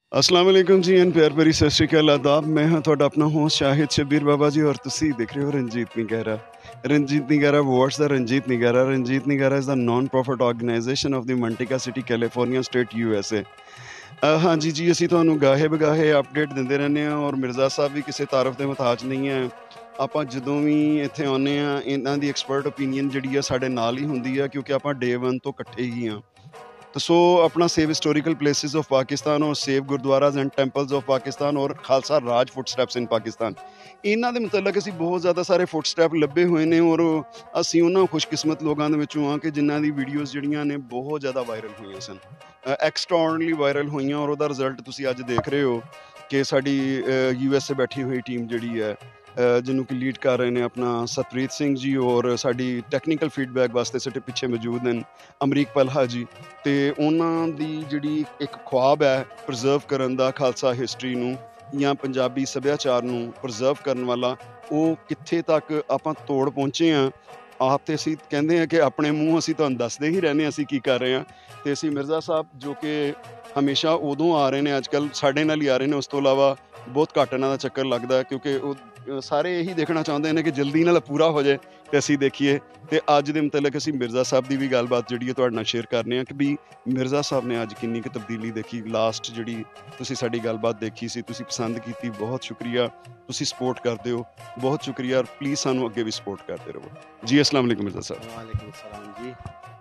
अस्सलाम वालेकुम जी एंड प्यार भरी सत श्री अकाल आदाब। मैं हाँ ਤੁਹਾਡਾ ਆਪਣਾ ਹੋਸਟ ਸ਼ਾਹਿਦ ਸ਼ਬੀਰ ਬਾਬਾ ਜੀ ਔਰ ਤੁਸੀਂ ਦੇਖ ਰਹੇ ਹੋ Ranjit Nigara. Ranjit Nigara what's the Ranjit Nigara. Ranjit Nigara is the non profit organisation of the Manteca city California state USA। ਹਾਂਜੀ ਜੀ, ਅਸੀਂ ਤੁਹਾਨੂੰ ਗਾਹੇ ਬਗਾਹੇ ਅਪਡੇਟ ਦਿੰਦੇ ਰਹਿੰਦੇ ਹਾਂ ਔਰ ਮਿਰਜ਼ਾ ਸਾਹਿਬ ਵੀ ਕਿਸੇ ਤਾਰਫ ਦੇ ਮੁਹਤਾਜ ਨਹੀਂ ਹੈ। ਆਪਾਂ ਜਦੋਂ ਵੀ ਇੱਥੇ ਆਉਂਦੇ ਹਾਂ ਇਹਨਾਂ ਦੀ ਐਕਸਪਰਟ ਓਪੀਨੀਅਨ ਜਿਹੜੀ ਆ ਸਾਡੇ ਨਾਲ ਹੀ ਹੁੰਦੀ ਆ, ਕਿਉਂਕਿ ਆਪਾਂ ਡੇ 1 ਤੋਂ ਇਕੱਠੇ ਹੀ ਹਾਂ। सो अपना save historical places of Pakistan और save gurdwaras and temples of Pakistan और खालसा राज फुटस्टैप्स इन पाकिस्तान, ਇਹਨਾਂ ਦੇ ਮੁਤਲਕ ਅਸੀਂ ਬਹੁਤ ਜ਼ਿਆਦਾ ਸਾਰੇ ਫੁੱਟਸਟੈਪ ਲੱਭੇ ਹੋਏ ਨੇ ਔਰ ਅਸੀਂ ਉਹਨਾਂ ਖੁਸ਼ਕਿਸਮਤ ਲੋਕਾਂ ਦੇ ਵਿੱਚੋਂ ਹਾਂ ਕਿ ਜਿਨ੍ਹਾਂ ਦੀ ਵੀਡੀਓਜ਼ ਜਿਹੜੀਆਂ ਨੇ ਬਹੁਤ ਜ਼ਿਆਦਾ ਵਾਇਰਲ ਹੋਈਆਂ ਸਨ, ਐਕਸਟਰਾਆਰਡੀਨਰੀ ਵਾਇਰਲ ਹੋਈਆਂ ਔਰ ਉਹਦਾ ਰਿਜ਼ਲਟ ਤੁਸੀਂ ਅੱਜ ਦੇਖ ਰਹੇ ਹੋ ਕਿ ਸਾਡੀ USA ਬੈਠੀ ਹੋਈ ਟੀਮ ਜਿਹੜੀ ਹੈ ਜਿਹਨੂੰ ਕਿ ਲੀਡ ਕਰ ਰਹੇ ਨੇ ਆਪਣਾ ਸਤਪ੍ਰੀਤ ਸਿੰਘ ਜੀ ਔਰ ਸਾਡੀ ਟੈਕਨੀਕਲ ਫੀਡਬੈਕ ਵਾਸਤੇ ਸਾਡੇ ਪਿੱਛੇ ਮੌਜੂਦ ਨੇ ਅਮਰੀਕ ਪਲਹਾ ਜੀ, ਅਤੇ ਉਹਨਾਂ ਦੀ ਜਿਹੜੀ ਇੱਕ ਖੁਆਬ ਹੈ ਪ੍ਰੀਜ਼ਰਵ ਕਰਨ ਦਾ ਖਾਲਸਾ ਹਿਸਟਰੀ ਨੂੰ ਜਾਂ ਪੰਜਾਬੀ ਸੱਭਿਆਚਾਰ ਨੂੰ ਪ੍ਰੀਜ਼ਰਵ ਕਰਨ ਵਾਲਾ, ਉਹ ਕਿੱਥੇ ਤੱਕ ਆਪਾਂ ਤੋੜ ਪਹੁੰਚੇ ਹਾਂ। ਆਪ ਤੇ ਅਸੀਂ ਕਹਿੰਦੇ ਹਾਂ ਕਿ ਆਪਣੇ ਮੂੰਹ ਅਸੀਂ ਤੁਹਾਨੂੰ ਦੱਸਦੇ ਹੀ ਰਹਿੰਦੇ ਹਾਂ ਅਸੀਂ ਕੀ ਕਰ ਰਹੇ ਹਾਂ। ਅਤੇ ਅਸੀਂ ਮਿਰਜ਼ਾ ਸਾਹਿਬ ਜੋ ਕਿ ਹਮੇਸ਼ਾ ਉਦੋਂ ਆ ਰਹੇ ਨੇ, ਅੱਜ ਕੱਲ੍ਹ ਸਾਡੇ ਨਾਲ ਹੀ ਆ ਰਹੇ ਨੇ, ਉਸ ਤੋਂ ਇਲਾਵਾ ਬਹੁਤ ਘੱਟ ਇਹਨਾਂ ਦਾ ਚੱਕਰ ਲੱਗਦਾ ਕਿਉਂਕਿ ਉਹ ਸਾਰੇ ਇਹੀ ਦੇਖਣਾ ਚਾਹੁੰਦੇ ਨੇ ਕਿ ਜਲਦੀ ਨਾਲ ਪੂਰਾ ਹੋ ਜਾਏ ਅਤੇ ਅਸੀਂ ਦੇਖੀਏ। ਅਤੇ ਅੱਜ ਦੇ ਮੁਤਲਕ ਅਸੀਂ ਮਿਰਜ਼ਾ ਸਾਹਿਬ ਦੀ ਵੀ ਗੱਲਬਾਤ ਜਿਹੜੀ ਹੈ ਤੁਹਾਡੇ ਨਾਲ ਸ਼ੇਅਰ ਕਰਨੇ ਹਾਂ ਕਿ ਵੀ ਮਿਰਜ਼ਾ ਸਾਹਿਬ ਨੇ ਅੱਜ ਕਿੰਨੀ ਕੁ ਤਬਦੀਲੀ ਦੇਖੀ। ਲਾਸਟ ਜਿਹੜੀ ਤੁਸੀਂ ਸਾਡੀ ਗੱਲਬਾਤ ਦੇਖੀ ਸੀ, ਤੁਸੀਂ ਪਸੰਦ ਕੀਤੀ, ਬਹੁਤ ਸ਼ੁਕਰੀਆ। ਤੁਸੀਂ ਸਪੋਰਟ ਕਰਦੇ ਹੋ, ਬਹੁਤ ਸ਼ੁਕਰੀਆ। ਔਰ ਪਲੀਜ਼ ਸਾਨੂੰ ਅੱਗੇ ਵੀ ਸਪੋਰਟ ਕਰਦੇ ਰਹੋ ਜੀ। अस्सलाम वालेकुम मिर्ज़ा साहब। वालेकुम सलाम जी।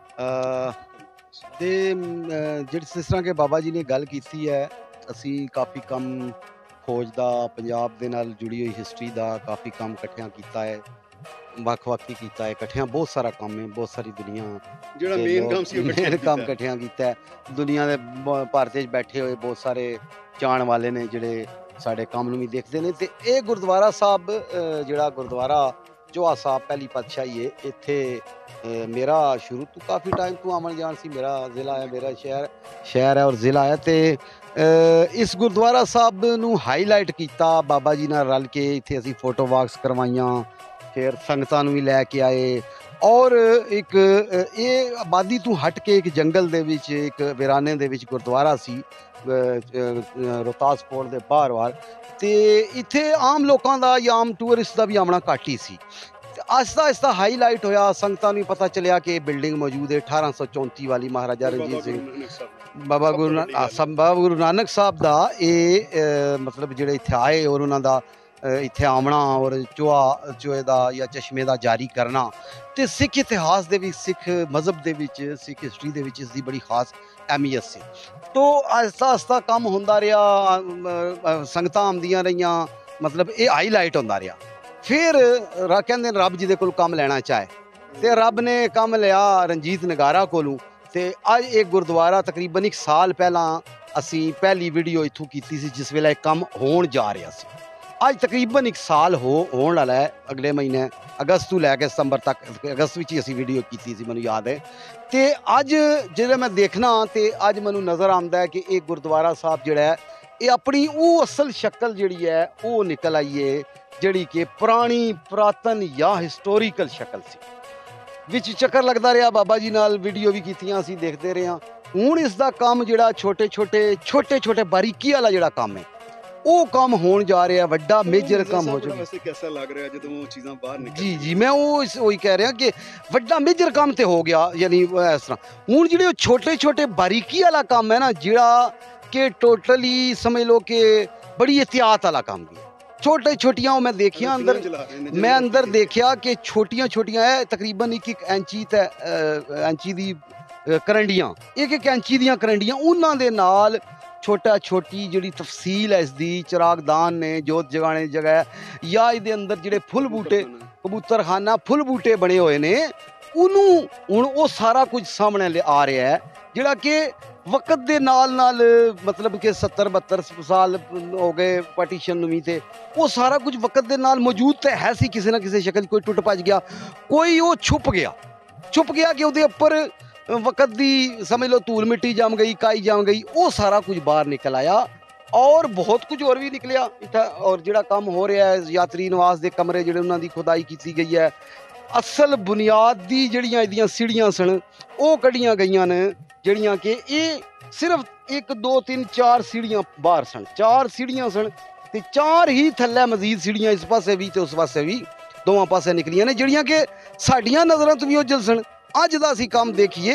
ਤੇ ਜਿਸ ਤਰ੍ਹਾਂ ਕਿ ਬਾਬਾ ਜੀ ਨੇ ਗੱਲ ਕੀਤੀ ਹੈ, ਅਸੀਂ ਕਾਫੀ ਕੰਮ ਖੋਜ ਦਾ, ਪੰਜਾਬ ਦੇ ਨਾਲ ਜੁੜੀ ਹੋਈ ਹਿਸਟਰੀ ਦਾ ਕਾਫੀ ਕੰਮ ਇਕੱਠਿਆਂ ਕੀਤਾ ਹੈ, ਵੱਖ-ਵੱਖ ਹੀ ਕੀਤਾ ਹੈ ਇਕੱਠਿਆਂ। ਬਹੁਤ ਸਾਰਾ ਕੰਮ ਹੈ, ਬਹੁਤ ਸਾਰੀ ਦੁਨੀਆ ਜਿਹੜਾ ਮੇਨ ਕੰਮ ਸੀ ਮੇਨ ਕੰਮ ਇਕੱਠਿਆਂ ਕੀਤਾ ਹੈ। ਦੁਨੀਆ ਦੇ ਭਾਰਤ 'ਚ ਬੈਠੇ ਹੋਏ ਬਹੁਤ ਸਾਰੇ ਜਾਣ ਵਾਲੇ ਨੇ ਜਿਹੜੇ ਸਾਡੇ ਕੰਮ ਨੂੰ ਵੀ ਦੇਖਦੇ ਨੇ। ਅਤੇ ਇਹ ਗੁਰਦੁਆਰਾ ਸਾਹਿਬ ਜਿਹੜਾ ਗੁਰਦੁਆਰਾ ਚੋਹਾ ਸਾਹਿਬ ਪਹਿਲੀ ਪਾਤਸ਼ਾਹੀ ਹੈ, ਇੱਥੇ ਮੇਰਾ ਸ਼ੁਰੂ ਤੋਂ ਕਾਫੀ ਟਾਈਮ ਤੋਂ ਆਉਣ ਜਾਣ ਸੀ। ਮੇਰਾ ਜ਼ਿਲ੍ਹਾ ਹੈ, ਮੇਰਾ ਸ਼ਹਿਰ ਹੈ ਔਰ ਜ਼ਿਲ੍ਹਾ ਹੈ। ਅਤੇ ਇਸ ਗੁਰਦੁਆਰਾ ਸਾਹਿਬ ਨੂੰ ਹਾਈਲਾਈਟ ਕੀਤਾ ਬਾਬਾ ਜੀ ਨਾਲ ਰਲ ਕੇ। ਇੱਥੇ ਅਸੀਂ ਫੋਟੋ ਵਾਕਸ ਕਰਵਾਈਆਂ, ਫਿਰ ਸੰਗਤਾਂ ਨੂੰ ਵੀ ਲੈ ਕੇ ਆਏ ਔਰ ਇੱਕ ਇਹ ਆਬਾਦੀ ਤੋਂ ਹਟ ਕੇ ਇੱਕ ਜੰਗਲ ਦੇ ਵਿੱਚ, ਇੱਕ ਵੀਰਾਨੇ ਦੇ ਵਿੱਚ ਗੁਰਦੁਆਰਾ ਸੀ ਰੋਹਤਾਸ ਫੋਰਟ ਦੇ ਬਾਹਰ ਵਾਰ। ਅਤੇ ਇੱਥੇ ਆਮ ਲੋਕਾਂ ਦਾ ਜਾਂ ਆਮ ਟੂਰਿਸਟ ਦਾ ਵੀ ਆਉਣਾ ਘੱਟ ਹੀ ਸੀ। ਆਹਿਸਤਾ ਆਹਿਸਤਾ ਹਾਈਲਾਈਟ ਹੋਇਆ, ਸੰਗਤਾਂ ਨੂੰ ਪਤਾ ਚੱਲਿਆ ਕਿ ਇਹ ਬਿਲਡਿੰਗ ਮੌਜੂਦ ਹੈ 1834 ਵਾਲੀ, ਮਹਾਰਾਜਾ ਰਣਜੀਤ ਸਿੰਘ ਬਾਬਾ ਗੁਰੂ ਨਾਨਕ ਸਾਹਿਬ ਦਾ। ਇਹ ਮਤਲਬ ਜਿਹੜੇ ਇੱਥੇ ਆਏ ਔਰ ਉਹਨਾਂ ਦਾ ਇੱਥੇ ਆਉਣਾ ਔਰ ਚੋਹੇ ਦਾ ਜਾਂ ਚਸ਼ਮੇ ਦਾ ਜਾਰੀ ਕਰਨਾ, ਅਤੇ ਸਿੱਖ ਇਤਿਹਾਸ ਦੇ ਵਿੱਚ, ਸਿੱਖ ਮਜ਼ਹਬ ਦੇ ਵਿੱਚ, ਸਿੱਖ ਹਿਸਟਰੀ ਦੇ ਵਿੱਚ ਇਸ ਦੀ ਬੜੀ ਖਾਸ ਅਹਿਮੀਅਤ ਸੀ। ਤੋ ਆਹਿਸਤਾ ਆਹਿਸਤਾ ਕੰਮ ਹੁੰਦਾ ਰਿਹਾ, ਸੰਗਤਾਂ ਆਉਂਦੀਆਂ ਰਹੀਆਂ, ਮਤਲਬ ਇਹ ਹਾਈਲਾਈਟ ਹੁੰਦਾ ਰਿਹਾ। ਫਿਰ ਕਹਿੰਦੇ ਰੱਬ ਜੀ ਦੇ ਕੋਲ ਕੰਮ ਲੈਣਾ ਚਾਹੇ, ਅਤੇ ਰੱਬ ਨੇ ਕੰਮ ਲਿਆ ਰਣਜੀਤ ਨਿਗਾਰਾ ਕੋਲੋਂ। ਅਤੇ ਅੱਜ ਇਹ ਗੁਰਦੁਆਰਾ ਤਕਰੀਬਨ 1 ਸਾਲ ਪਹਿਲਾਂ ਅਸੀਂ ਪਹਿਲੀ ਵੀਡੀਓ ਇੱਥੋਂ ਕੀਤੀ ਸੀ, ਜਿਸ ਵੇਲੇ ਕੰਮ ਹੋਣ ਜਾ ਰਿਹਾ ਸੀ। ਅੱਜ ਤਕਰੀਬਨ 1 ਸਾਲ ਹੋਣ ਵਾਲਾ ਹੈ, ਅਗਲੇ ਮਹੀਨੇ ਅਗਸਤ ਤੋਂ ਲੈ ਕੇ ਸਤੰਬਰ ਤੱਕ। ਅਗਸਤ ਵਿੱਚ ਹੀ ਅਸੀਂ ਵੀਡੀਓ ਕੀਤੀ ਸੀ, ਮੈਨੂੰ ਯਾਦ ਹੈ। ਅਤੇ ਅੱਜ ਜਿਹੜਾ ਮੈਂ ਦੇਖਣਾ, ਅਤੇ ਅੱਜ ਮੈਨੂੰ ਨਜ਼ਰ ਆਉਂਦਾ ਹੈ ਕਿ ਇਹ ਗੁਰਦੁਆਰਾ ਸਾਹਿਬ ਜਿਹੜਾ ਹੈ, ਇਹ ਆਪਣੀ ਉਹ ਅਸਲ ਸ਼ਕਲ ਜਿਹੜੀ ਹੈ ਉਹ ਨਿਕਲ ਆਈ ਹੈ, ਜਿਹੜੀ ਕਿ ਪੁਰਾਤਨ ਜਾਂ ਹਿਸਟੋਰੀਕਲ ਸ਼ਕਲ ਸੀ। ਵਿੱਚ ਚੱਕਰ ਲੱਗਦਾ ਰਿਹਾ, ਬਾਬਾ ਜੀ ਨਾਲ ਵੀਡੀਓ ਵੀ ਕੀਤੀਆਂ, ਅਸੀਂ ਦੇਖਦੇ ਰਹੇ ਹਾਂ। ਹੁਣ ਇਸ ਦਾ ਕੰਮ ਜਿਹੜਾ ਛੋਟੇ ਛੋਟੇ ਬਾਰੀਕੀ ਵਾਲਾ ਜਿਹੜਾ ਕੰਮ ਹੈ, ਉਹ ਕੰਮ ਹੋਣ ਜਾ ਰਿਹਾ, ਵੱਡਾ ਮੇਜਰ ਕੰਮ ਹੋ ਚੁੱਕਾ। ਕਿਹਦਾ ਲੱਗ ਰਿਹਾ ਜਦੋਂ ਉਹ ਚੀਜ਼ਾਂ ਬਾਹਰ ਨਿਕਲ ਜੀ ਮੈਂ ਉਹੀ ਕਹਿ ਰਿਹਾ ਕਿ ਵੱਡਾ ਮੇਜਰ ਕੰਮ ਤੇ ਹੋ ਗਿਆ। ਯਾਨੀ ਇਸ ਤਰ੍ਹਾਂ ਹੁਣ ਜਿਹੜੇ ਉਹ ਛੋਟੇ ਬਾਰੀਕੀ ਵਾਲਾ ਕੰਮ ਹੈ ਨਾ, ਜਿਹੜਾ ਕਿ ਟੋਟਲੀ ਸਮਝ ਲਓ ਕਿ ਬੜੀ ਇਹਤਿਆਤ ਵਾਲਾ ਕੰਮ ਵੀ ਹੈ। ਛੋਟੀਆਂ ਉਹ ਮੈਂ ਦੇਖੀਆਂ ਅੰਦਰ ਦੇਖਿਆ ਕਿ ਛੋਟੀਆਂ ਹੈ, ਤਕਰੀਬਨ 1 ਇੰਚੀ ਦੀ ਕਰੰਡੀਆਂ, 1 ਇੰਚੀ ਦੀਆਂ ਕਰੰਡੀਆਂ, ਉਹਨਾਂ ਦੇ ਨਾਲ ਛੋਟੀ ਜਿਹੜੀ ਤਫਸੀਲ ਹੈ ਇਸ ਦੀ, ਚਿਰਾਗਦਾਨ ਨੇ, ਜੋਤ ਜਗਾਣੇ ਦੀ ਜਗ੍ਹਾ ਹੈ, ਜਾਂ ਇਹਦੇ ਅੰਦਰ ਜਿਹੜੇ ਫੁੱਲ ਬੂਟੇ, ਕਬੂਤਰਖਾਨਾ, ਫੁੱਲ ਬੂਟੇ ਬਣੇ ਹੋਏ ਨੇ, ਉਹਨੂੰ ਹੁਣ ਉਹ ਸਾਰਾ ਕੁਝ ਸਾਹਮਣੇ ਆ ਰਿਹਾ ਹੈ, ਜਿਹੜਾ ਕਿ ਵਕਤ ਦੇ ਨਾਲ ਮਤਲਬ ਕਿ 70-72 ਸਾਲ ਹੋ ਗਏ ਪਾਰਟੀਸ਼ਨ ਨੂੰ ਵੀ, ਤੇ ਉਹ ਸਾਰਾ ਕੁਝ ਵਕਤ ਦੇ ਨਾਲ ਮੌਜੂਦ ਤਾਂ ਹੈ ਸੀ ਕਿਸੇ ਨਾ ਕਿਸੇ ਸ਼ਕਲ। ਕੋਈ ਟੁੱਟ ਭੱਜ ਗਿਆ, ਕੋਈ ਉਹ ਛੁਪ ਗਿਆ ਕਿ ਉਹਦੇ ਉੱਪਰ ਵਕਤ ਦੀ ਸਮਝ ਲਓ ਧੂਲ ਮਿੱਟੀ ਜੰਮ ਗਈ, ਕਾਈ ਜੰਮ ਗਈ, ਉਹ ਸਾਰਾ ਕੁਝ ਬਾਹਰ ਨਿਕਲ ਆਇਆ। ਔਰ ਬਹੁਤ ਕੁਝ ਹੋਰ ਵੀ ਨਿਕਲਿਆ ਇੱਥੇ। ਔਰ ਜਿਹੜਾ ਕੰਮ ਹੋ ਰਿਹਾ ਹੈ, ਯਾਤਰੀ ਨਿਵਾਸ ਦੇ ਕਮਰੇ ਜਿਹੜੇ ਉਹਨਾਂ ਦੀ ਖੁਦਾਈ ਕੀਤੀ ਗਈ ਹੈ, ਅਸਲ ਬੁਨਿਆਦ ਦੀ ਜਿਹੜੀਆਂ ਇਹਦੀਆਂ ਸੀੜੀਆਂ ਸਨ ਉਹ ਕੱਢੀਆਂ ਗਈਆਂ ਨੇ, ਜਿਹੜੀਆਂ ਕਿ ਇਹ ਸਿਰਫ 1 2 3 4 सीढ़ियां बाहर सन, 4 सीढ़ियां सन ते 4 ही थल्ले मजीद सीढ़ियां इस पासे भी ते उस पासे भी दोवां पासे निकलियां ने जिहड़ियां कि साडियां नज़रां तो भी ओझल सन। अज दा असीं काम देखिए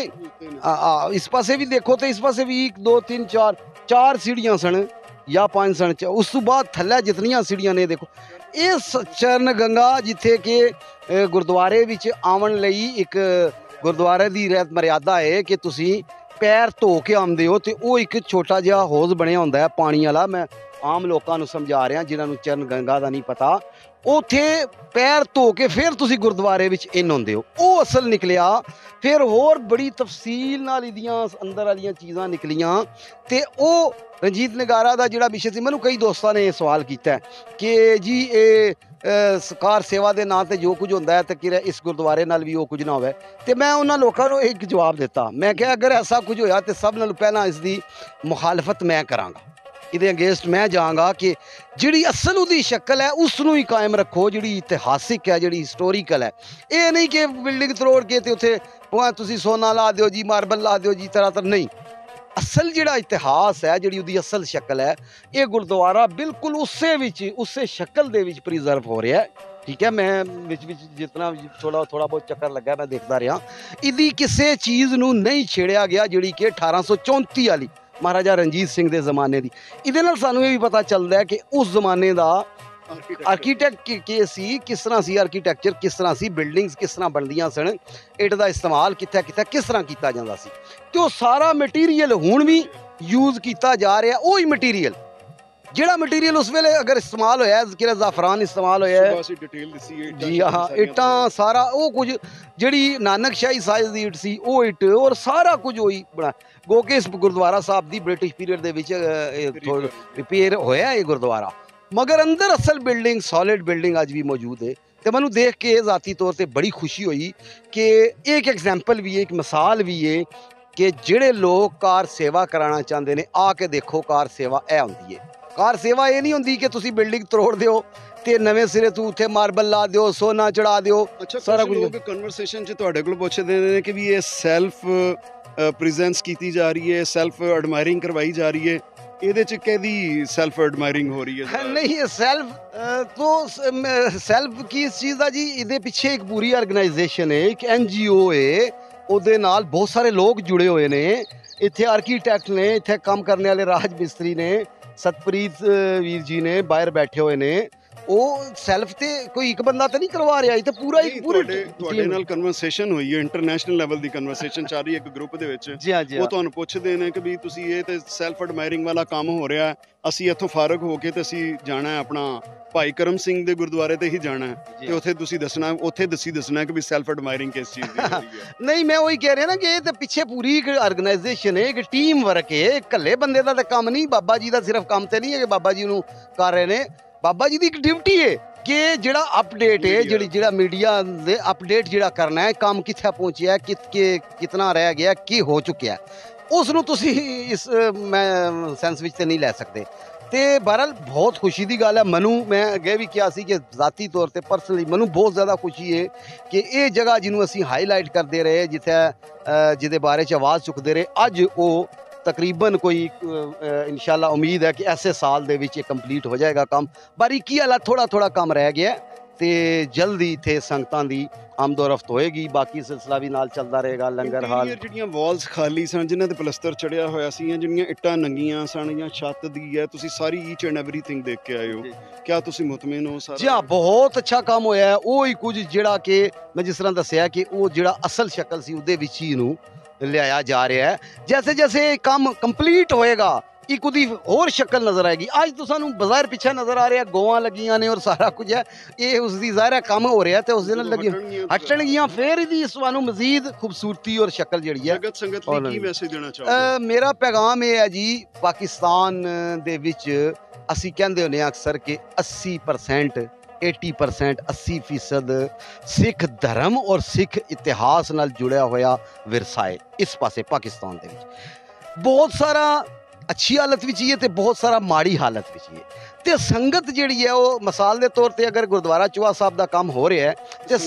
इस पासे भी देखो तो इस पासे भी 1 2 3 4 सीढ़ियां सन या 5 सन। उस तो बाद थल्ले जितनियां सीढ़ियां ने देखो इस चरण गंगा जिथे कि गुरुद्वारे विच आवन लई एक गुरुद्वारे दी रहत मर्यादा है कि तुसी पैर धो के आंदे हो तो वो एक छोटा जिहा हौज बनिया होंदा है पानी वाला। मैं आम लोगों को समझा रहा जिन्हां नूं चरण गंगा का नहीं पता, उत्थे पैर धो के फिर तुसी गुरुद्वारे विच इन होंदे हो। वो असल निकलिया फिर होर बड़ी तफसील नाल इहदियां अंदर वालियां चीज़ां निकलियां ते ओ रंजीत निगारा का जिहड़ा विशे सी। मैनूं कई दोस्तां ने सवाल किया कि जी ये कार सेवा के नाम पर जो कुछ होंदा है तो कि इस गुरुद्वारे नाल भी वो कुछ ना होवे। तो मैं उन्होंने लोगों को एक जवाब दिता, मैं क्या अगर ऐसा कुछ होया तो सब नालों पहला इसकी मुखालफत मैं करांगा, इहदे अगेंस्ट मैं जाऊँगा कि जिहड़ी असल उहदी शक्ल है उसनूं ही कायम रखो, जिहड़ी इतिहासिक है जिहड़ी हिस्टोरीकल है। ये नहीं कि बिल्डिंग तरोड़ के ते उत्थे तुसीं सोना ला दिओ जी मार्बल ला दिओ जी तरह तरह, नहीं। असल जिहड़ा इतिहास है जिहड़ी उहदी असल शक्ल है ये गुरुद्वारा बिल्कुल उसे शक्ल दे विच प्रिजर्व हो रहा है। ठीक है, मैं विच जितना थोड़ा बहुत चक्कर लगा मैं देखता रहा, इहदी किसी चीज़ नूं नहीं छेड़िया गया जिहड़ी कि 1834 वाली महाराजा रणजीत सिंह के जमाने की। इहदे नाल सानूं ये भी पता चलता है कि उस जमाने का आर्कीटैक्ट के सी किस तरह सी, आर्कीटैक्चर किस तरह सी, बिल्डिंग्स किस तरह बनदियां सन, इट का इस्तेमाल कित्थे किस तरह किया जाता सी। तो सारा मटीरियल हुण भी यूज़ किया जा रहा, वही मटीरियल जिहड़ा मटीरियल उस वेले अगर इस्तेमाल होया कि ज़ाफरान इस्तेमाल होया है जी हाँ, इट्टां सारा वो कुछ जिहड़ी नानकशाही साइज दी इट सी वो इट और सारा कुछ वही बना। गो के इस गुरुद्वारा साहब दी ब्रिटिश पीरियड दे विच रिपेयर होया ये गुरुद्वारा, मगर अंदर असल बिल्डिंग सॉलिड बिल्डिंग अज भी मौजूद है। तो मैनूं देख के ज़ाती तौर पर बड़ी खुशी हुई कि एक एग्जाम्पल भी है, एक मिसाल भी है कि जिहड़े लोग कार सेवा कराना चाहते हैं आके देखो कार सेवा ए होंदी है। कार सेवा ये नहीं होंदी कि तुसी बिल्डिंग तरोड़ दिओ ते नवें सिरे तू उत्थे मार्बल ला दिओ सोना चढ़ा दिओ। अच्छा, सारा कुछ कन्वर्सेशन च तुहाडे कोल पुछदे ने कि भी ये सैल्फ प्रेजेंस कीती जा रही है, सैल्फ एडमायरिंग करवाई जा रही है, ਇਹਦੇ ਚ ਕਿਹਦੀ ਸੈਲਫ ਐਡਮਾਇਰਿੰਗ ਹੋ ਰਹੀ ਹੈ? नहीं सेल्फ तो सेल्फ की इस चीज़ का जी ਇਹਦੇ ਪਿੱਛੇ ਇੱਕ ਪੂਰੀ ਆਰਗੇਨਾਈਜੇਸ਼ਨ ਹੈ, ਇੱਕ NGO ਹੈ, ਉਹਦੇ ਨਾਲ ਬਹੁਤ ਸਾਰੇ ਲੋਕ ਜੁੜੇ ਹੋਏ ਨੇ। ਇੱਥੇ ਆਰਕੀਟੈਕਟ ਨੇ, ਇੱਥੇ ਕੰਮ ਕਰਨ ਵਾਲੇ ਰਾਜ ਮਿਸਤਰੀ ਨੇ, सतप्रीत वीर जी ने बाहर बैठे हुए ने। वो सैल्फ ते कोई एक बंदा तो नहीं करवा रहा, ये पूरा एक ਤੁਹਾਡੇ ਨਾਲ ਕਨਵਰਸੇਸ਼ਨ ਹੋਈ ਹੈ, ਇੰਟਰਨੈਸ਼ਨਲ ਲੈਵਲ ਦੀ ਕਨਵਰਸੇਸ਼ਨ ਚੱਲ ਰਹੀ ਹੈ ਇੱਕ ਗਰੁੱਪ ਦੇ ਵਿੱਚ। ਜੀ ਹਾਂ ਜੀ, ਉਹ ਤੁਹਾਨੂੰ ਪੁੱਛਦੇ ਨੇ ਕਿ ਵੀ ਤੁਸੀਂ ਇਹ ਤੇ ਸੈਲਫ ਐਡਮਾਇਰਿੰਗ ਵਾਲਾ ਕੰਮ ਹੋ ਰਿਹਾ, ਅਸੀਂ ਇੱਥੋਂ ਫਾਰਗ ਹੋ ਕੇ ਤੇ ਅਸੀਂ ਜਾਣਾ ਹੈ ਆਪਣਾ ਭਾਈ ਕਰਮ ਸਿੰਘ ਦੇ ਗੁਰਦੁਆਰੇ ਤੇ ਹੀ ਜਾਣਾ ਹੈ ਤੇ ਉੱਥੇ ਤੁਸੀਂ ਦੱਸਣਾ, ਉੱਥੇ ਦੱਸਣਾ ਕਿ ਵੀ ਸੈਲਫ ਐਡਮਾਇਰਿੰਗ ਕਿਸ ਚੀਜ਼ ਦੀ ਹੋ ਰਹੀ ਹੈ। ਨਹੀਂ ਮੈਂ ਉਹੀ ਕਹਿ ਰਿਹਾ ਨਾ ਕਿ ਇਹ ਤੇ ਪਿੱਛੇ ਪੂਰੀ ਇੱਕ ਆਰਗੇਨਾਈਜੇਸ਼ਨ ਹੈ, ਇੱਕ ਟੀਮ ਵਰਕ ਹੈ, ਇਕੱਲੇ ਬੰਦੇ ਦਾ ਤਾਂ ਕੰਮ ਨਹੀਂ। ਬਾਬਾ ਜੀ ਦਾ ਸਿਰਫ ਕੰਮ ਤੇ ਨਹੀਂ ਹੈ ਕਿ ਬਾਬਾ ਜੀ ਨੂੰ ਕਰ ਰਹੇ ਨੇ, बाबा जी की एक ड्यूटी है कि जिहड़ा अपडेट है जिहड़ा मीडिया दे अपडेट जिहड़ा करना है, काम कित्थे पहुंचिया कितना रह गया की हो चुकिया उसनूं तुसीं इस मैं सेंस विच ते नहीं लै सकते। तो बहरहाल बहुत खुशी की गल है। मैनूं मैं अगे भी कहा सी कि ज़ाती तौर पर पर्सनली मैनूं बहुत ज़्यादा खुशी है कि ये जगह जिन्हों असीं हाईलाइट करते रहे, जिथे जिहदे बारे च आवाज़ चुकते रहे, अज वो तकरीबन कोई इंशाल्लाह उम्मीद है कि ऐसे साल दे विच कंप्लीट हो जाएगा काम। बारीकी वाला थोड़ा काम रह गया तो जल्दी इत्थे संगतां दी आमदोरफ्त होएगी। बाकी सिलसिला भी नाल चलता रहेगा। लंगर हाल जिहड़ियां वॉल्स खाली सन जिन्हां ते प्लस्तर चढ़िया होया सी, जिहड़ियां इट्टां नंगियां सन या छत दी है, तुसीं सारी ईच एंड एवरीथिंग देख के आए हो, क्या तुसीं मुतमिन हो? सारा जी हाँ, बहुत अच्छा काम होया है। वो ही कुछ जिहड़ा कि मैं जिस तरह दस्सिया कि वो जिहड़ा असल शक्ल सी उहदे विच ही नूं लिया जा रहा है। जैसे जैसे काम कंप्लीट होएगा एक उदी होर शक्ल नज़र आएगी। आज तो सानू बाजार पीछे नज़र आ रहा है, गौवां लगियां ने और सारा कुछ है, ये उसकी ज़ाहिर है काम हो रहा है तो उस दिन लगी हटणगियां फिर इहदी सानू मजीद खूबसूरती और शक्ल जिहड़ी है। संगत नूं की मैसेज देना चाहोगे? मेरा पैगाम ये है जी, पाकिस्तान दे विच असीं कहंदे हुंदे अक्सर कि 80% 80% 80% सिख धर्म और सिख इतिहास नाल जुड़िया होया विरसा है। इस पासे पाकिस्तान दे विच बहुत सारा अच्छी हालत विच है तो बहुत सारा माड़ी हालत विच है। तो संगत जिहड़ी है वो मिसाल के तौर पर अगर गुरुद्वारा चूहा साहब का काम हो रहा है तो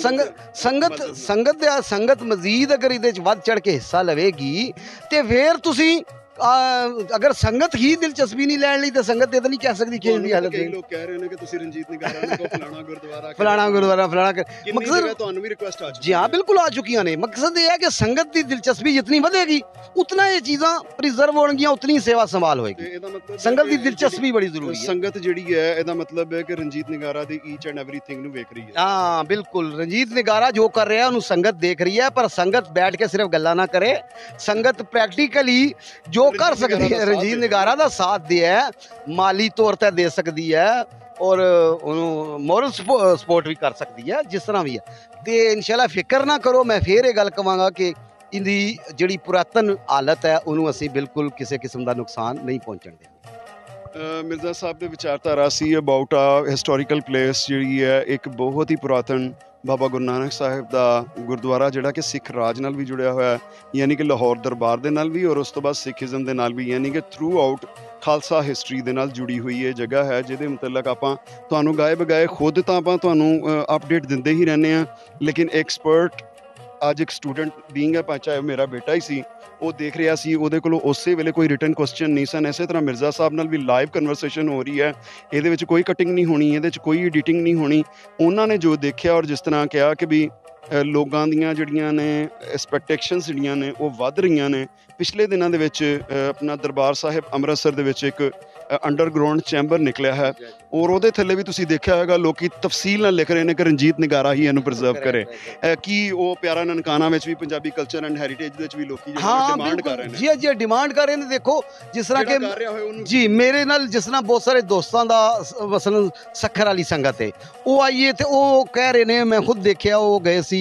संगत मजीद अगर इहदे च वध चढ़ के हिस्सा लवेगी तो फिर तुसीं ਅਗਰ ਸੰਗਤ ਹੀ ਦਿਲਚਸਪੀ ਨਹੀਂ ਲੈਣ ਲਈ ਤਾਂ ਸੰਗਤ ਇਹ ਤਾਂ ਨਹੀਂ ਕਹਿ ਸਕਦੀ ਕਿ ਇਹਦੀ ਹਾਲਤ ਕਈ ਹੈ ਲੋਕ ਕਹਿ ਰਹੇ ਨੇ ਕਿ ਤੁਸੀਂ ਰਣਜੀਤ ਨਿਗਾਰਾ ਨੂੰ ਕੋ ਫਲਾਣਾ ਗੁਰਦੁਆਰਾ ਫਲਾਣਾ ਗੁਰਦੁਆਰਾ ਫਲਾਣਾ ਮਕਸਦ ਮਕਸਦ ਤੁਹਾਨੂੰ ਵੀ ਰਿਕੁਐਸਟ ਆ ਚੁੱਕੀ ਜੀ ਹਾਂ ਬਿਲਕੁਲ ਆ ਚੁੱਕੀਆਂ ਨੇ। ਮਕਸਦ ਇਹ ਹੈ ਕਿ ਸੰਗਤ ਦੀ ਦਿਲਚਸਪੀ ਜਿਤਨੀ ਵਧੇਗੀ ਉਤਨਾ ਇਹ ਚੀਜ਼ਾਂ ਪ੍ਰੀਜ਼ਰਵ ਹੋਣਗੀਆਂ, ਉਤਨੀ ਸੇਵਾ ਸੰਭਾਲ ਤੇ ਹੋਏਗੀ। ਇਹਦਾ ਮਤਲਬ ਸੰਗਤ ਦੀ ਦਿਲਚਸਪੀ ਬੜੀ ਜ਼ਰੂਰੀ ਹੈ। ਸੰਗਤ ਜਿਹੜੀ ਹੈ ਇਹਦਾ ਮਤਲਬ ਹੈ ਕਿ ਰਣਜੀਤ ਨਿਗਾਰਾ ਦੀ ਈਚ ਐਂਡ ਐਵਰੀਥਿੰਗ ਨੂੰ ਵੇਖ ਰਹੀ ਹੈ। ਹਾਂ ਬਿਲਕੁਲ, ਰਣਜੀਤ ਨਿਗਾਰਾ ਜੋ ਕਰ ਰਿਹਾ ਉਹਨੂੰ ਸੰਗਤ ਦੇਖ ਰਹੀ ਹੈ, ਪਰ ਸੰਗਤ ਬੈਠ ਕੇ ਸਿਰਫ ਗੱਲਾਂ ਨਾ ਕਰੇ, ਸੰਗਤ ਪ੍ਰੈਕਟੀਕਲੀ ਜੋ ਕਰ ਸਕਦੀ ਹੈ ਰਣਜੀਤ ਨਿਗਾਰਾ ਦਾ ਸਾਥ ਦੇ ਹੈ, ਮਾਲੀ ਤੌਰ ਤੇ ਦੇ ਸਕਦੀ ਹੈ ਔਰ ਉਹਨੂੰ ਮੋਰਲ ਸਪੋਰਟ ਵੀ ਕਰ ਸਕਦੀ ਹੈ, ਜਿਸ ਤਰ੍ਹਾਂ ਵੀ ਹੈ। ਤੇ ਇਨਸ਼ਾਅੱਲਾ ਫਿਕਰ ਨਾ ਕਰੋ, ਮੈਂ ਫੇਰ ਇਹ ਗੱਲ ਕਵਾਂਗਾ ਕਿ ਇਹਦੀ ਜਿਹੜੀ ਪੁਰਾਤਨ ਹਾਲਤ ਹੈ ਉਹਨੂੰ ਅਸੀਂ ਬਿਲਕੁਲ ਕਿਸੇ ਕਿਸਮ ਦਾ ਨੁਕਸਾਨ ਨਹੀਂ ਪਹੁੰਚਣ ਦੇਵਾਂਗੇ। ਮਿਰਜ਼ਾ ਸਾਹਿਬ ਦੇ ਵਿਚਾਰਧਾਰਾ ਸੀ ਅਬਾਊਟ ਆ ਹਿਸਟੋਰੀਕਲ ਪਲੇਸ ਜਿਹੜੀ ਹੈ ਇੱਕ ਬਹੁਤ ਹੀ ਪੁਰਾਤਨ ਬਾਬਾ ਗੁਰੂ ਨਾਨਕ ਸਾਹਿਬ ਦਾ ਗੁਰਦੁਆਰਾ ਜਿਹੜਾ ਕਿ ਸਿੱਖ ਰਾਜ ਨਾਲ ਵੀ ਜੁੜਿਆ ਹੋਇਆ ਹੈ, ਯਾਨੀ ਕਿ ਲਾਹੌਰ ਦਰਬਾਰ ਦੇ ਨਾਲ ਵੀ ਔਰ ਉਸ ਤੋਂ ਬਾਅਦ ਸਿੱਖੀਜ਼ਮ ਦੇ ਨਾਲ ਵੀ, ਯਾਨੀ ਕਿ ਥਰੂ ਆਊਟ ਖਾਲਸਾ ਹਿਸਟਰੀ ਦੇ ਨਾਲ ਜੁੜੀ ਹੋਈ ਇਹ ਜਗ੍ਹਾ ਹੈ, ਜਿਹਦੇ ਮੁਤਲਕ ਆਪਾਂ ਤੁਹਾਨੂੰ ਗਾਏ ਬਗਾਏ ਖੁਦ ਤਾਂ ਆਪਾਂ ਤੁਹਾਨੂੰ ਅਪਡੇਟ ਦਿੰਦੇ ਹੀ ਰਹਿੰਦੇ ਹਾਂ, ਲੇਕਿਨ ਐਕਸਪਰਟ ਅੱਜ ਇੱਕ ਸਟੂਡੈਂਟ ਬੀਇੰਗ ਹੈ, ਚਾਹੇ ਮੇਰਾ ਬੇਟਾ ਹੀ ਸੀ, ਉਹ ਦੇਖ ਰਿਹਾ ਸੀ, ਉਹਦੇ ਕੋਲੋਂ ਉਸੇ ਵੇਲੇ ਕੋਈ ਰਿਟਨ ਕੁਐਸਚਨ ਨਹੀਂ ਸਨ। ਇਸੇ ਤਰ੍ਹਾਂ ਮਿਰਜ਼ਾ ਸਾਹਿਬ ਨਾਲ ਵੀ ਲਾਈਵ ਕਨਵਰਸੇਸ਼ਨ ਹੋ ਰਹੀ ਹੈ, ਇਹਦੇ ਵਿੱਚ ਕੋਈ ਕਟਿੰਗ ਨਹੀਂ ਹੋਣੀ, ਇਹਦੇ ਵਿੱਚ ਕੋਈ ਐਡੀਟਿੰਗ ਨਹੀਂ ਹੋਣੀ। ਉਹਨਾਂ ਨੇ ਜੋ ਦੇਖਿਆ ਔਰ ਜਿਸ ਤਰ੍ਹਾਂ ਕਿਹਾ ਕਿ ਵੀ ਲੋਕਾਂ ਦੀਆਂ ਜਿਹੜੀਆਂ ਨੇ ਐਕਸਪੈਕਟੇਸ਼ਨਸ ਜਿਹੜੀਆਂ ਨੇ ਉਹ ਵੱਧ ਰਹੀਆਂ ਨੇ। ਪਿਛਲੇ ਦਿਨਾਂ ਦੇ ਵਿੱਚ ਆਪਣਾ ਦਰਬਾਰ ਸਾਹਿਬ ਅੰਮ੍ਰਿਤਸਰ ਦੇ ਵਿੱਚ ਇੱਕ ਅੰਡਰਗਰਾਊਂਡ ਚੈਂਬਰ ਨਿਕਲਿਆ ਹੈ ਔਰ ਉਹਦੇ ਥੱਲੇ ਵੀ ਤੁਸੀਂ ਦੇਖਿਆ ਹੋਵੇਗਾ ਲੋਕੀ ਤਫਸੀਲ ਨਾਲ ਲਿਖ ਰਹੇ ਨੇ ਕਿ ਰਣਜੀਤ ਨਿਗਾਰਾ ਹੀ ਇਹਨੂੰ ਪ੍ਰੀਜ਼ਰਵ ਕਰੇ। ਕੀ ਉਹ ਪਿਆਰਾ ਨਨਕਾਣਾ ਵਿੱਚ ਵੀ ਪੰਜਾਬੀ ਕਲਚਰ ਐਂਡ ਹੈਰੀਟੇਜ ਦੇ ਵਿੱਚ ਵੀ ਲੋਕੀ ਡਿਮਾਂਡ ਕਰ ਰਹੇ ਨੇ? ਜੀ ਜੀ ਡਿਮਾਂਡ ਕਰ ਰਹੇ ਨੇ। ਦੇਖੋ ਜਿਸ ਤਰ੍ਹਾਂ ਕਿ ਜੀ ਮੇਰੇ ਨਾਲ ਜਿਸ ਤਰ੍ਹਾਂ ਬਹੁਤ ਸਾਰੇ ਦੋਸਤਾਂ ਦਾ ਮਸਲਨ ਸੱਖਰ ਵਾਲੀ ਸੰਗਤ ਹੈ, ਉਹ ਆਈਏ ਤੇ ਉਹ ਕਹਿ ਰਹੇ ਨੇ, ਮੈਂ ਖੁਦ ਦੇਖਿਆ, ਉਹ ਗਏ ਸੀ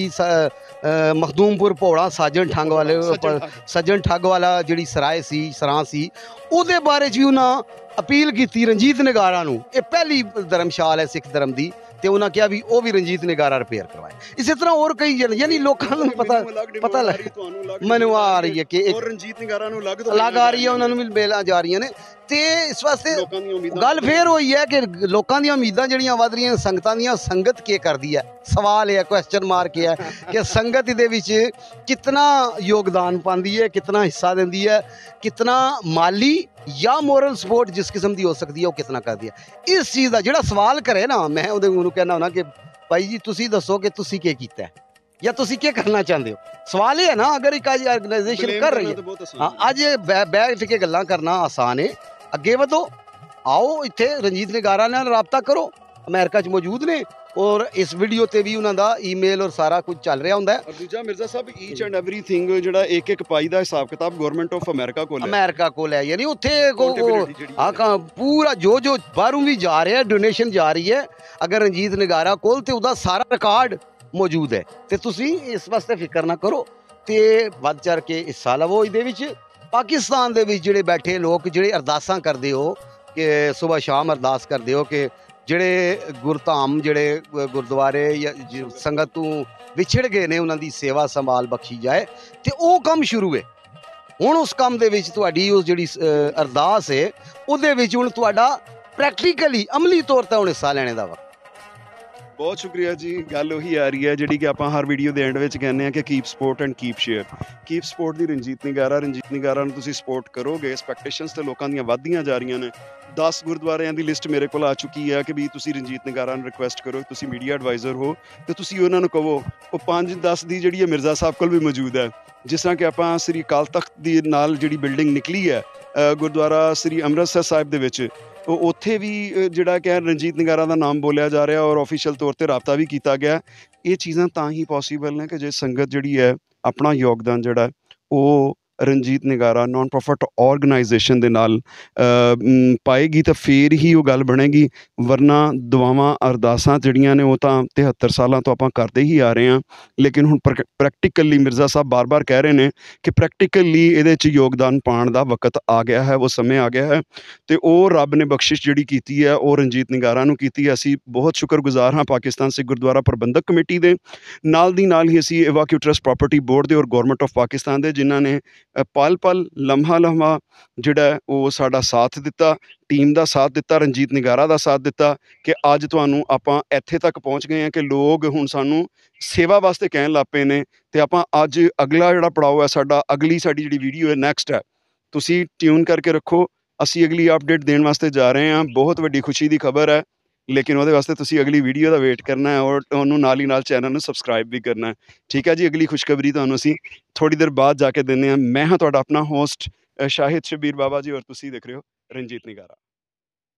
ਮਖਦੂਮਪੁਰ ਭੋੜਾ ਸਾਜਨ ਠੱਗ ਵਾਲੇ ਸੱਜਣ ਠੱਗ ਵਾਲਾ ਜਿਹੜੀ ਸਰਾਂ ਸੀ ਉਹਦੇ ਬਾਰੇ 'ਚ ਵੀ ਉਹਨਾਂ ਅਪੀਲ ਕੀਤੀ ਰਣਜੀਤ ਨਿਗਾਰਾ ਨੂੰ। ਇਹ ਪਹਿਲੀ ਧਰਮਸ਼ਾਲ ਹੈ ਸਿੱਖ ਧਰਮ ਦੀ, ਤੇ ਉਹਨਾਂ ਕਿਹਾ ਵੀ ਉਹ ਵੀ ਰਣਜੀਤ ਨਿਗਾਰਾ ਰਿਪੇਅਰ ਕਰਵਾਏ। ਇਸੇ ਤਰ੍ਹਾਂ ਹੋਰ ਕਈ ਯਾਨੀ ਲੋਕਾਂ ਨੂੰ ਪਤਾ ਮੈਨੂੰ ਆ ਰਹੀ ਹੈ ਕਿ ਰਣਜੀਤ ਨਿਗਾਰਾ ਨੂੰ ਅਲੱਗ ਆ ਰਹੀ ਹੈ, ਉਹਨਾਂ ਨੂੰ ਵੀ ਮੇਲਾਂ ਜਾ ਰਹੀਆਂ ਨੇ। ਤੇ ਇਸ ਵਾਸਤੇ ਗੱਲ ਫੇਰ ਹੋਈ ਹੈ ਕਿ ਲੋਕਾਂ ਦੀਆਂ ਉਮੀਦਾਂ ਜਿਹੜੀਆਂ ਵੱਧ ਰਹੀਆਂ ਸੰਗਤਾਂ ਦੀਆਂ, ਸੰਗਤ ਕੀ ਕਰਦੀ ਹੈ? ਸਵਾਲ ਇਹ ਹੈ, ਕੁਐਸਚਨ ਮਾਰਕ ਹੈ ਕਿ ਸੰਗਤ ਦੇ ਵਿੱਚ ਕਿਤਨਾ ਯੋਗਦਾਨ ਪਾਉਂਦੀ ਹੈ, ਕਿਤਨਾ ਹਿੱਸਾ ਦਿੰਦੀ ਹੈ, ਕਿਤਨਾ ਮਾਲੀ ਜਾਂ ਮੋਰਲ ਸਪੋਰਟ ਜਿਸ ਕਿਸਮ ਦੀ ਹੋ ਸਕਦੀ ਹੈ ਉਹ ਕਿਤਨਾ ਕਰਦੀ ਹੈ। ਇਸ ਚੀਜ਼ ਦਾ ਜਿਹੜਾ ਸਵਾਲ ਕਰੇ ਨਾ, ਮੈਂ ਉਹਨੂੰ ਕਹਿਣਾ ਹੁੰਦਾ ਕਿ ਭਾਈ ਜੀ ਤੁਸੀਂ ਦੱਸੋ ਕਿ ਤੁਸੀਂ ਕੀ ਕੀਤਾ ਹੈ ਜਾਂ ਤੁਸੀਂ ਕੀ ਕਰਨਾ ਚਾਹੁੰਦੇ ਹੋ। ਸਵਾਲ ਇਹ ਹੈ ਨਾ, ਅਗਰ ਇੱਕ ਆਰਗੇਨਾਈਜੇਸ਼ਨ ਕਰ ਰਹੀ ਹੈ, ਹਾਂ ਅੱਜ ਬੈਠ ਕੇ ਗੱਲਾਂ ਕਰਨਾ ਆਸਾਨ ਹੈ, ਅੱਗੇ ਵਧੋ, ਆਓ ਇੱਥੇ ਰਣਜੀਤ ਨਿਗਾਰਾ ਨਾਲ ਰਾਬਤਾ ਕਰੋ, ਅਮਰੀਕਾ 'ਚ ਮੌਜੂਦ ਨੇ ਔਰ ਇਸ ਵੀਡੀਓ ਤੇ ਵੀ ਉਹਨਾਂ ਦਾ ਈਮੇਲ ਔਰ ਸਾਰਾ ਕੁਝ ਚੱਲ ਰਿਹਾ ਹੁੰਦਾ ਹੈ। ਔਰ ਦੂਜਾ Mirza Sahib each and everything ਜਿਹੜਾ ਇੱਕ ਪਾਈ ਦਾ ਹਿਸਾਬ ਕਿਤਾਬ ਗਵਰਨਮੈਂਟ ਆਫ ਅਮਰੀਕਾ ਕੋਲ ਹੈ, ਯਾਨੀ ਉੱਥੇ ਪੂਰਾ ਜੋ ਬਾਹਰੋਂ ਵੀ ਜਾ ਰਿਹਾ ਡੋਨੇਸ਼ਨ ਜਾ ਰਹੀ ਹੈ, ਅਗਰ ਰਣਜੀਤ ਨਿਗਾਰਾ ਕੋਲ ਤੇ ਉਹਦਾ ਸਾਰਾ ਰਿਕਾਰਡ ਮੌਜੂਦ ਹੈ। ਤੇ ਤੁਸੀਂ ਇਸ ਵਾਸਤੇ ਫਿਕਰ ਨਾ ਕਰੋ ਤੇ ਵੱਧ ਚੜ ਕੇ ਹਿੱਸਾ ਲਵੋ ਇਹਦੇ ਵਿੱਚ। ਪਾਕਿਸਤਾਨ ਦੇ ਵਿੱਚ ਜਿਹੜੇ ਬੈਠੇ ਲੋਕ ਜਿਹੜੇ ਅਰਦਾਸਾਂ ਕਰਦੇ ਹੋ ਕਿ ਸੁਬਹ ਸ਼ਾਮ ਅਰਦਾਸ ਕਰਦੇ ਹੋ ਕਿ ਜਿਹੜੇ ਗੁਰਧਾਮ ਜਿਹੜੇ ਗੁਰਦੁਆਰੇ ਜਾਂ ਸੰਗਤ ਤੋਂ ਵਿਛੜ ਗਏ ਨੇ ਉਹਨਾਂ ਦੀ ਸੇਵਾ ਸੰਭਾਲ ਬਖਸ਼ੀ ਜਾਏ, ਤੇ ਉਹ ਕੰਮ ਸ਼ੁਰੂ ਹੈ ਹੁਣ। ਉਸ ਕੰਮ ਦੇ ਵਿੱਚ ਤੁਹਾਡੀ ਉਸ ਜਿਹੜੀ ਅਰਦਾਸ ਹੈ ਉਹਦੇ ਵਿੱਚ ਹੁਣ ਤੁਹਾਡਾ ਪ੍ਰੈਕਟੀਕਲੀ ਅਮਲੀ ਤੌਰ ਤੇ ਹੁਣ ਹਿੱਸਾ ਲੈਣੇ ਦਾ ਵਕਤ। ਬਹੁਤ ਸ਼ੁਕਰੀਆ ਜੀ। ਗੱਲ ਉਹੀ ਆ ਰਹੀ ਹੈ ਜਿਹੜੀ ਕਿ ਆਪਾਂ ਹਰ ਵੀਡੀਓ ਦੇ ਐਂਡ ਵਿੱਚ ਕਹਿੰਦੇ ਹਾਂ ਕਿ keep support and keep share. Keep support ਦੀ ਰਣਜੀਤ ਨਿਗਾਰਾ ਨੂੰ ਤੁਸੀਂ ਸਪੋਰਟ ਕਰੋਗੇ, ਐਕਸਪੈਕਟੇਸ਼ਨਸ ਤੇ ਲੋਕਾਂ ਦੀਆਂ ਵੱਧਦੀਆਂ ਜਾ ਰਹੀਆਂ ਨੇ। 10 ਗੁਰਦੁਆਰਿਆਂ ਦੀ ਲਿਸਟ ਮੇਰੇ ਕੋਲ ਆ ਚੁੱਕੀ ਹੈ ਕਿ ਵੀ ਤੁਸੀਂ ਰਣਜੀਤ ਨਿਗਾਰਾ ਨੂੰ ਰਿਕੁਐਸਟ ਕਰੋ, ਤੁਸੀਂ ਮੀਡੀਆ ਐਡਵਾਈਜ਼ਰ ਹੋ ਤੇ ਤੁਸੀਂ ਉਹਨਾਂ ਨੂੰ ਕਹੋ। ਉਹ 5-10 ਦੀ ਜਿਹੜੀ ਹੈ ਮਿਰਜ਼ਾ ਸਾਹਿਬ ਕੋਲ ਵੀ ਮੌਜੂਦ ਹੈ। ਜਿਸ ਤਰ੍ਹਾਂ ਕਿ ਆਪਾਂ ਸ੍ਰੀ ਅਕਾਲ ਤਖਤ ਦੀ ਨਾਲ ਜਿਹੜੀ ਬਿਲਡਿੰਗ ਨਿਕਲੀ ਹੈ ਗੁਰਦੁਆਰਾ ਸ੍ਰੀ ਅੰਮ੍ਰਿਤਸਰ ਸਾਹਿਬ ਦੇ ਵਿੱਚ, ਉਹ ਉੱਥੇ ਵੀ ਜਿਹੜਾ ਕਿ ਰਣਜੀਤ ਨਿਗਾਰਾ ਦਾ ਨਾਮ ਬੋਲਿਆ ਜਾ ਰਿਹਾ ਔਰ ਆਫੀਸ਼ੀਅਲ ਤੌਰ ਤੇ ਰਾਬਤਾ ਵੀ ਕੀਤਾ ਗਿਆ। ਇਹ ਚੀਜ਼ਾਂ ਤਾਂ ਹੀ ਪੋਸੀਬਲ ਨੇ ਕਿ ਜੇ ਸੰਗਤ ਜਿਹੜੀ ਹੈ ਆਪਣਾ ਯੋਗਦਾਨ ਜਿਹੜਾ ਉਹ Ranjit Nigara non profit organisation ਦੇ ਨਾਲ ਪਾਏਗੀ ਤਾਂ ਫੇਰ ਹੀ ਉਹ ਗੱਲ ਬਣੇਗੀ। ਵਰਨਾ ਦੁਆਵਾਂ ਅਰਦਾਸਾਂ ਜਿਹੜੀਆਂ ਨੇ ਉਹ ਤਾਂ 73 ਸਾਲਾਂ ਤੋਂ ਆਪਾਂ ਕਰਦੇ ਹੀ ਆ ਰਹੇ ਹਾਂ, ਲੇਕਿਨ ਹੁਣ ਪ੍ਰੈਕਟੀਕਲੀ ਮਿਰਜ਼ਾ ਸਾਹਿਬ ਬਾਰ-ਬਾਰ ਕਹਿ ਰਹੇ ਨੇ ਕਿ ਪ੍ਰੈਕਟੀਕਲੀ ਇਹਦੇ 'ਚ ਯੋਗਦਾਨ ਪਾਉਣ ਦਾ ਵਕਤ ਆ ਗਿਆ ਹੈ, ਉਹ ਸਮੇਂ ਆ ਗਿਆ ਹੈ। ਤੇ ਉਹ ਰੱਬ ਨੇ ਬਖਸ਼ਿਸ਼ ਜਿਹੜੀ ਕੀਤੀ ਹੈ ਉਹ ਰਣਜੀਤ ਨਿਗਾਰਾ ਨੂੰ ਕੀਤੀ ਹੈ। ਅਸੀਂ ਬਹੁਤ ਸ਼ੁਕਰਗੁਜ਼ਾਰ ਹਾਂ ਪਾਕਿਸਤਾਨ ਸਿੱਖ ਗੁਰਦੁਆਰਾ ਪ੍ਰਬੰਧਕ ਕਮੇਟੀ ਦੇ, ਨਾਲ ਦੀ ਨਾਲ ਹੀ ਅਸੀਂ ਇਵਾਕਿਊ ਟਰੱਸਟ ਪ੍ਰਾਪਰਟੀ ਬੋਰਡ ਦੇ ਔਰ ਗੌਰਮੈਂਟ ਆਫ ਪਾਕਿਸਤਾਨ ਦੇ, ਜਿਨ੍ਹਾਂ ਨੇ ਪਲ ਲਮਹਾ ਜਿਹੜਾ ਉਹ ਸਾਡਾ ਸਾਥ ਦਿੱਤਾ, ਟੀਮ ਦਾ ਸਾਥ ਦਿੱਤਾ, ਰਣਜੀਤ ਨਿਗਾਰਾ ਦਾ ਸਾਥ ਦਿੱਤਾ ਕਿ ਅੱਜ ਤੁਹਾਨੂੰ ਆਪਾਂ ਇੱਥੇ ਤੱਕ ਪਹੁੰਚ ਗਏ ਹਾਂ ਕਿ ਲੋਕ ਹੁਣ ਸਾਨੂੰ ਸੇਵਾ ਵਾਸਤੇ ਕਹਿਣ ਲੱਗ ਪਏ ਨੇ। ਤੇ ਆਪਾਂ ਅੱਜ ਅਗਲਾ ਜਿਹੜਾ ਪੜਾਅ ਹੈ ਸਾਡੀ ਜਿਹੜੀ ਵੀਡੀਓ ਹੈ ਨੈਕਸਟ ਹੈ ਤੁਸੀਂ ਟਿਊਨ ਕਰਕੇ ਰੱਖੋ। ਅਸੀਂ ਅਗਲੀ ਅਪਡੇਟ ਦੇਣ ਵਾਸਤੇ ਜਾ ਰਹੇ ਹਾਂ। ਬਹੁਤ ਵੱਡੀ ਖੁਸ਼ੀ ਦੀ ਖਬਰ ਹੈ, ਲੇਕਿਨ ਉਹਦੇ ਵਾਸਤੇ ਤੁਸੀਂ ਅਗਲੀ ਵੀਡੀਓ ਦਾ ਵੇਟ ਕਰਨਾ ਹੈ ਔਰ ਉਹਨੂੰ ਨਾਲ ਹੀ ਨਾਲ ਚੈਨਲ ਨੂੰ ਸਬਸਕ੍ਰਾਈਬ ਵੀ ਕਰਨਾ ਹੈ। ਠੀਕ ਹੈ ਜੀ, ਅਗਲੀ ਖੁਸ਼ਖਬਰੀ ਤੁਹਾਨੂੰ ਅਸੀਂ ਥੋੜ੍ਹੀ ਦੇਰ ਬਾਅਦ ਜਾ ਕੇ ਦਿੰਦੇ ਹਾਂ। ਮੈਂ ਹਾਂ ਤੁਹਾਡਾ ਆਪਣਾ ਹੋਸਟ ਸ਼ਾਹਿਦ ਸ਼ਬੀਰ ਬਾਬਾ ਜੀ, ਔਰ ਤੁਸੀਂ ਦੇਖ ਰਹੇ ਹੋ ਰਣਜੀਤ ਨਿਗਾਰਾ।